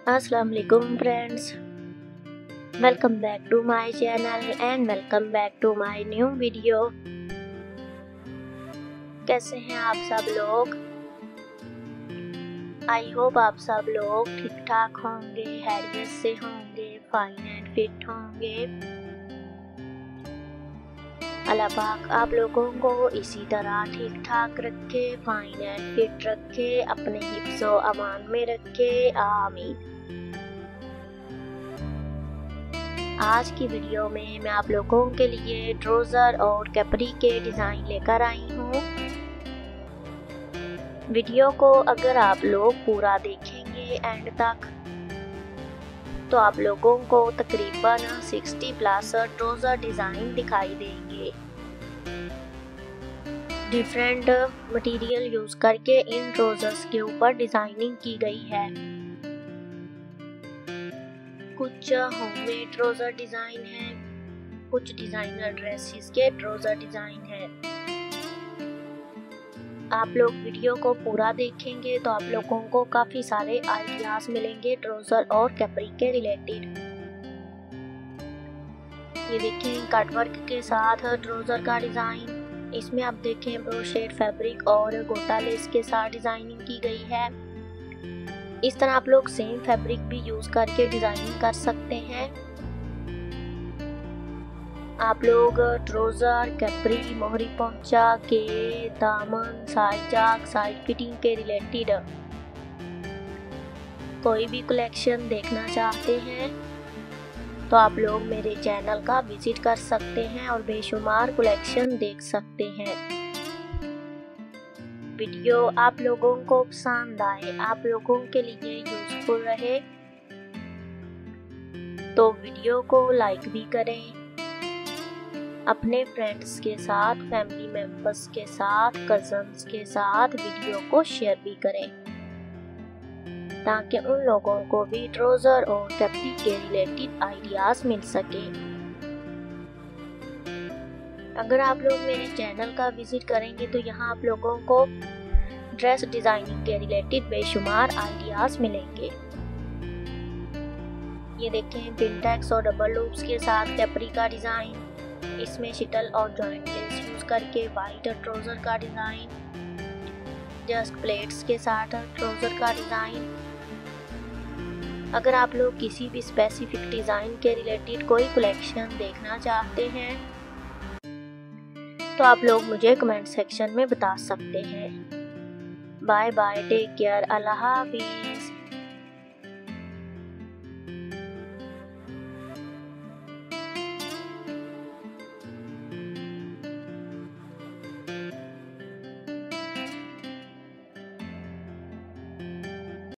अस्सलाम वालेकुम friends, welcome back to my channel and welcome back to my new video. कैसे हैं आप सब लोग? आई होप आप सब लोग ठीक ठाक होंगे, हैरियत से होंगे, फाइन एंड फिट होंगे। अल्लाह पाक आप लोगों को इसी तरह ठीक ठाक रखे, फाइन एंड फिट रखे, अपने हिफ्ज़ो अमान में रखे, आमीन। आज की वीडियो में मैं आप लोगों के लिए ट्राउज़र और कैपरी के डिज़ाइन लेकर आई हूँ। वीडियो को अगर आप लोग पूरा देखेंगे एंड तक तो आप लोगों को तकरीबन 60+ ट्राउज़र डिज़ाइन दिखाई देंगे। डिफरेंट मटेरियल यूज़ करके इन ट्राउज़र्स के ऊपर डिज़ाइनिंग की गई है। कुछ होममेड ट्राउज़र डिज़ाइन है, कुछ डिज़ाइनर ड्रेसेस के ट्राउज़र डिज़ाइन है। आप लोग वीडियो को पूरा देखेंगे तो आप लोगों को काफ़ी सारे आइडियाज़ मिलेंगे ट्राउज़र और कैपरी के रिलेटेड। ये देखें कटवर्क के साथ ट्राउज़र का डिज़ाइन। इसमें आप देखें ब्रोशेड फैब्रिक और गोटा लेस के साथ डिज़ाइनिंग की गई है। इस तरह आप लोग सेम फैब्रिक भी यूज़ करके डिज़ाइनिंग कर सकते हैं। आप लोग ट्राउज़र, कैपरी, मोहरी पोंचा के दामन, साइड जाक, साइड फिटिंग के रिलेटेड कोई भी कलेक्शन देखना चाहते हैं तो आप लोग मेरे चैनल का विजिट कर सकते हैं और बेशुमार कलेक्शन देख सकते हैं। वीडियो आप लोगों को पसंद आए, आप लोगों के लिए यूजफुल रहे तो वीडियो को लाइक भी करें, अपने फ्रेंड्स के साथ, फैमिली मेंबर्स के साथ, कजन्स के साथ वीडियो को शेयर भी करें ताकि उन लोगों को भी ट्राउज़र और कैपरी के रिलेटेड आइडियाज़ मिल सके। अगर आप लोग मेरे चैनल का विजिट करेंगे तो यहाँ आप लोगों को ड्रेस डिज़ाइनिंग के रिलेटेड बेशुमार आइडियाज़ मिलेंगे। ये देखें पिनटैक्स और डबल लूप्स के साथ कैपरी का डिज़ाइन। इसमें शिटल और जॉइंट लेस यूज़ करके वाइट ट्राउज़र का डिज़ाइन, जस्ट प्लेट्स के साथ ट्राउज़र का डिज़ाइन। अगर आप लोग किसी भी स्पेसिफिक डिज़ाइन के रिलेटेड कोई कलेक्शन देखना चाहते हैं तो आप लोग मुझे कमेंट सेक्शन में बता सकते हैं। Bye bye, take care, Allah हाफिज़।